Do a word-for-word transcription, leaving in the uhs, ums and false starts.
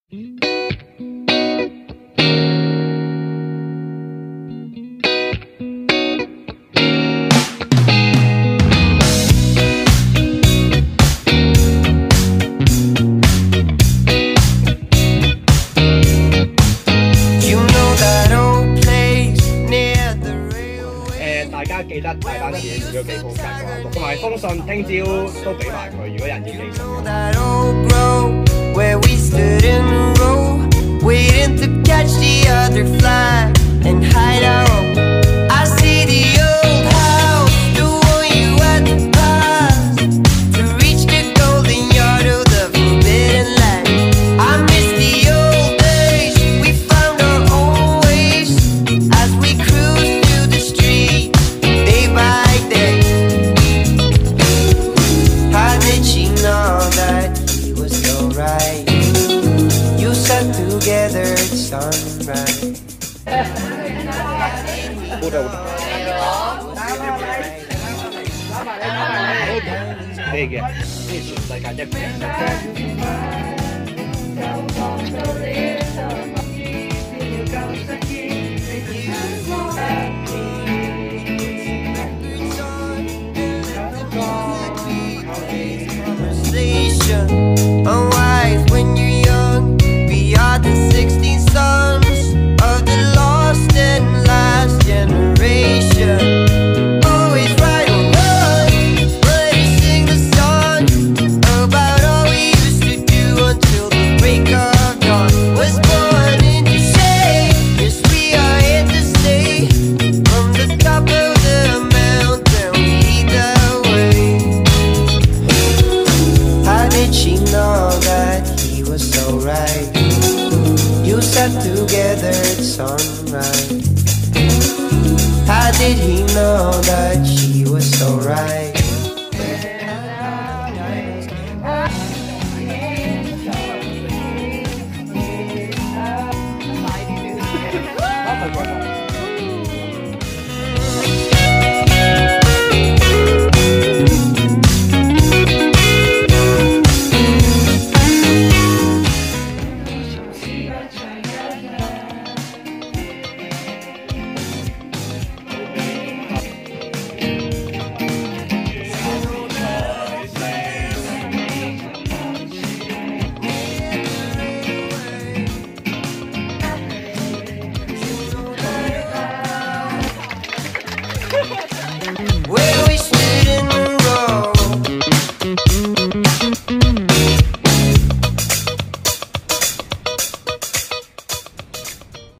大家記得帶翻自己自己寄封格過，同埋封信聽朝都俾埋佢。如果人要寄信 ，Together it's sunrise。 好得好得。咩嘅？呢全世界一平。 Unwise when you're young, we are the sixteen sons of the lost and last generation. Always right or wrong, but we sing the song about all we used to do until the break of dawn. Was born into shade, yes we are here to stay. From the top of the mountain we lead the way. How did she know that he was so right? You sat together at sunrise. How did he know that she was so right?